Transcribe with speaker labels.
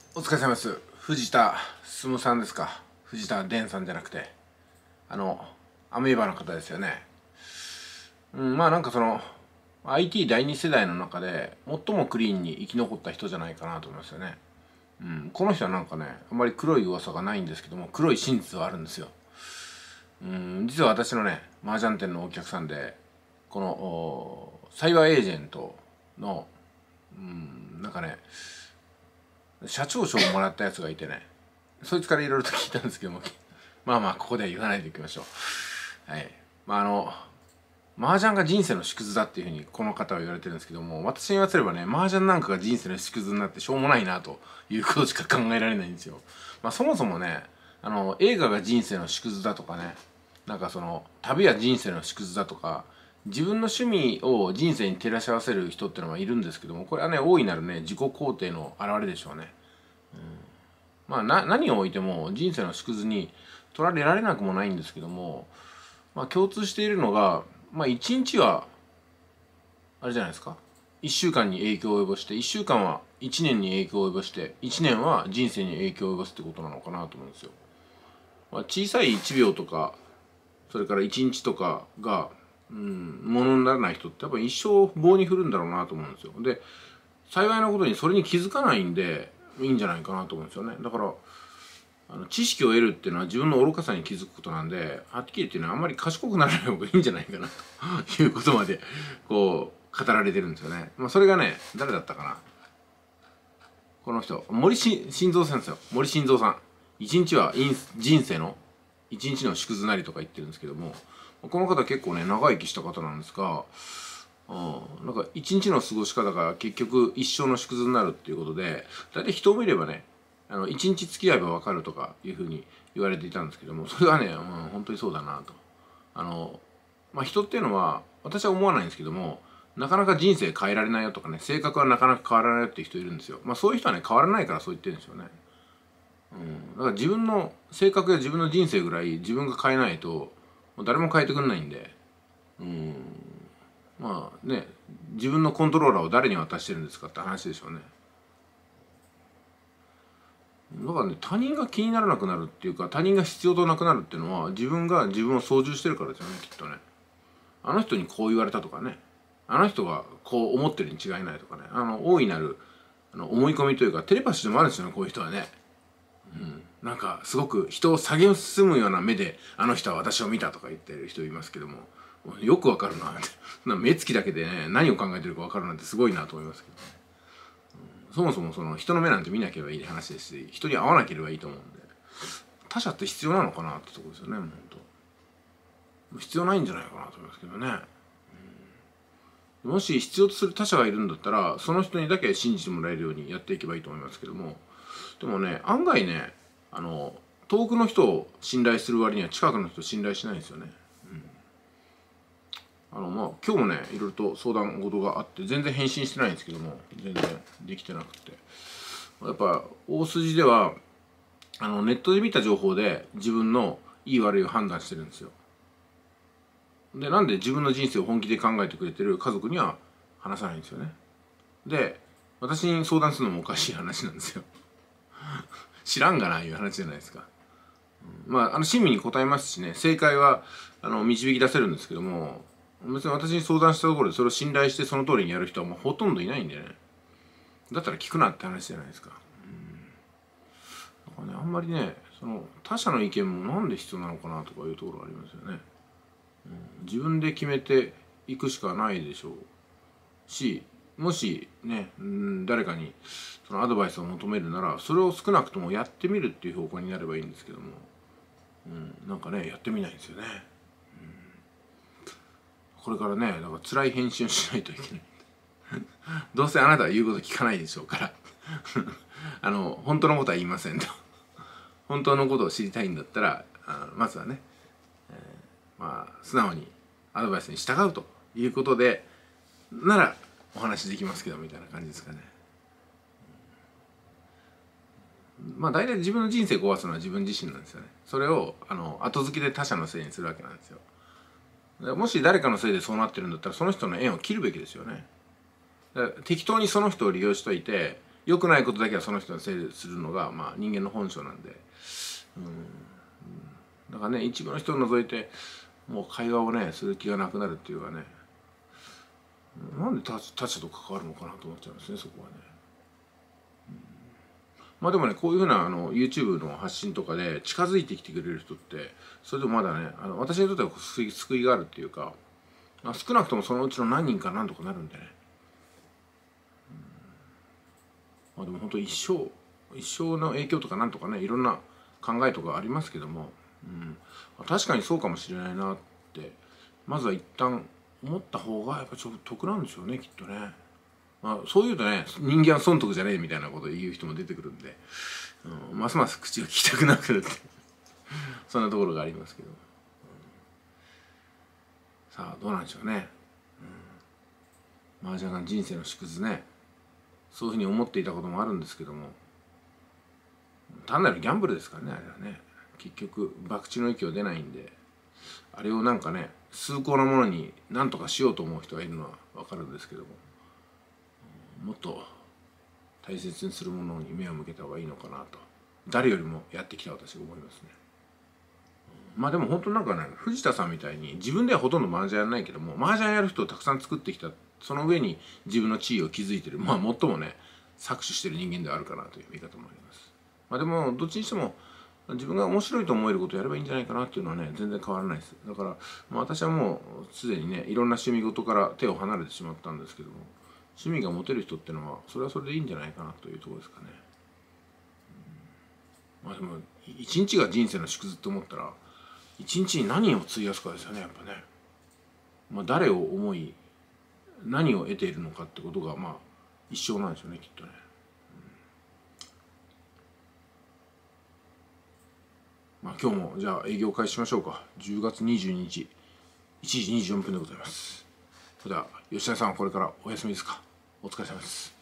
Speaker 1: お疲れ様です。藤田進さんですか。藤田伝さんじゃなくて、アメーバの方ですよね。まあなんかIT 第二世代の中で最もクリーンに生き残った人じゃないかなと思いますよね。この人はなんかね、あんまり黒い噂がないんですけども、黒い真実はあるんですよ。実は私のね、麻雀店のお客さんで、このサイバーエージェントの、なんかね、社長賞をもらったやつがいてね、そいつからいろいろと聞いたんですけども、まあまあここでは言わないでおきましょう。はい。麻雀が人生の縮図だっていうふうにこの方は言われてるんですけども、私に言わせればね、麻雀なんかが人生の縮図になってしょうもないなということしか考えられないんですよ。そもそもね、映画が人生の縮図だとかね、なんか旅は人生の縮図だとか、自分の趣味を人生に照らし合わせる人ってのはいるんですけども、これはね、大いなるね、自己肯定の表れでしょうね。何を置いても人生の縮図に取られられなくもないんですけども、共通しているのが、一日はあれじゃないですか、1週間に影響を及ぼして、1週間は1年に影響を及ぼして、1年は人生に影響を及ぼすってことなのかなと思うんですよ。小さい1秒とか、それから1日とかがものにならない人ってやっぱ一生棒に振るんだろうなと思うんですよ。で、幸いなことにそれに気づかないんでいいんじゃないかなと思うんですよね。だから知識を得るっていうのは自分の愚かさに気づくことなんで、はっきり言ってね、あんまり賢くならない方がいいんじゃないかなということまでこう語られてるんですよね。それがね、誰だったかな、この人森進三さんですよ。森進三さん、一日は人生の一日の縮図なりとか言ってるんですけども、この方結構ね長生きした方なんですが、なんか一日の過ごし方が結局一生の縮図になるっていうことで、大体人を見ればね、一日付き合えば分かるとかいうふうに言われていたんですけども、それはね、本当にそうだなと。人っていうのは私は思わないんですけども、なかなか人生変えられないよとかね、性格はなかなか変わらないよっていう人いるんですよ。そういう人はね変わらないからそう言ってるんですよね。だから自分の性格や自分の人生ぐらい自分が変えないともう誰も変えてくれないんで、自分のコントローラーを誰に渡してるんですかって話でしょうね。だからね、他人が気にならなくなるっていうか、他人が必要となくなるっていうのは自分が自分を操縦してるからですよね、きっとね。あの人にこう言われたとかね、あの人がこう思ってるに違いないとかね、大いなる思い込みというかテレパシーでもあるんですよね、こういう人はね。なんかすごく人を蔑むような目であの人は私を見たとか言ってる人いますけども、よくわかるなって。目つきだけでね、何を考えてるかわかるなんてすごいなと思いますけどね。そもそも人の目なんて見なければいい話ですし、人に会わなければいいと思うんで、他者って必要なのかなってとこですよね。本当必要ないんじゃないかなと思いますけどね。もし必要とする他者がいるんだったら、その人にだけ信じてもらえるようにやっていけばいいと思いますけども、でもね、案外ね、遠くの人を信頼する割には近くの人を信頼しないんですよね。今日もねいろいろと相談事があって全然返信してないんですけども、全然できてなくて、やっぱ大筋ではネットで見た情報で自分のいい悪いを判断してるんですよ。で、なんで自分の人生を本気で考えてくれてる家族には話さないんですよね。で、私に相談するのもおかしい話なんですよ。知らんがないう話じゃないですか。親身に答えますしね、正解は導き出せるんですけども、別に私に相談したところでそれを信頼してその通りにやる人はもうほとんどいないんでね。だったら聞くなって話じゃないですか。だからね、あんまりね、他者の意見もなんで必要なのかなとかいうところがありますよね。自分で決めていくしかないでしょうし、もしね、誰かにそのアドバイスを求めるなら、それを少なくともやってみるっていう方向になればいいんですけども、なんかねやってみないんですよね。これからね、だから辛い返信をしないといけない。どうせあなたは言うこと聞かないでしょうから本当のことは言いませんと。本当のことを知りたいんだったらまずはね、素直にアドバイスに従うということでならお話できますけどみたいな感じですかね。大体自分の人生壊すのは自分自身なんですよね。それを後付けで他者のせいにするわけなんですよ。もし誰かのせいでそうなってるんだったらその人の縁を切るべきですよね。だから適当にその人を利用しといて、 良くないことだけはその人のせいでするのが、まあ、人間の本性なんで、だからね、一部の人を除いてもう会話をねする気がなくなるっていうかね、なんで他者と関わるのかなと思っちゃいますね、そこはね。まあでもね、こういうふうなYouTube の発信とかで近づいてきてくれる人って、それでもまだね、私にとっては救いがあるっていうか、少なくともそのうちの何人かなんとかなるんでね。まあでも本当一生の影響とかなんとかね、いろんな考えとかありますけども、確かにそうかもしれないなってまずは一旦思った方がやっぱちょっと得なんでしょうね、きっとね。そう言うとね、人間は損得じゃねえみたいなことを言う人も出てくるんで、ますます口が聞きたくなくなってそんなところがありますけど、さあどうなんでしょうね。麻雀が人生の縮図ね、そういうふうに思っていたこともあるんですけども、単なるギャンブルですからね、あれはね。結局博打の域は出ないんで、あれをなんかね崇高なものに何とかしようと思う人がいるのは分かるんですけども、もっと大切にするものに目を向けた方がいいのかなと、誰よりもやってきた私が思いますね。まあでも本当なんかね、藤田さんみたいに自分ではほとんど麻雀やらないけども、麻雀やる人をたくさん作ってきた、その上に自分の地位を築いてる、まあ最もね搾取してる人間ではあるかなという見方もあります。まあでもどっちにしても自分が面白いと思えることをやればいいんじゃないかなっていうのはね、全然変わらないです。だから、私はもうすでにねいろんな趣味事から手を離れてしまったんですけども、趣味が持てる人っていうのはそれはそれでいいんじゃないかなというところですかね。まあでも一日が人生の縮図って思ったら、一日に何を費やすかですよね、やっぱね。誰を思い何を得ているのかってことが一生なんでしょうね、きっとね。今日もじゃあ営業開始しましょうか。10月22日1時24分でございます。それでは吉田さん、これからお休みですか。お疲れ様です。